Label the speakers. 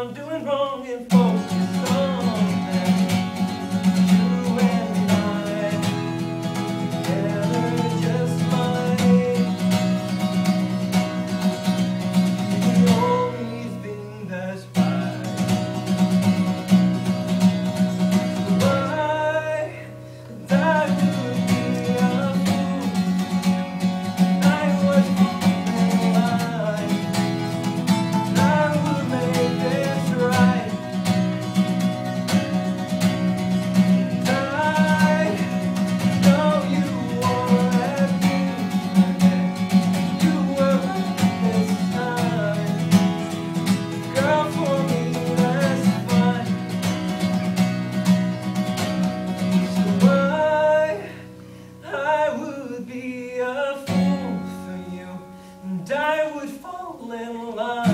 Speaker 1: I'm doing wrong and focus on that. You and I together just might be the only thing that's right. Why I would be a fool. I was in line. I would make this right. I know you wanted me. You were right this time. Girl, for me that's fine. So why I would be a fool for you, and I would fall in line.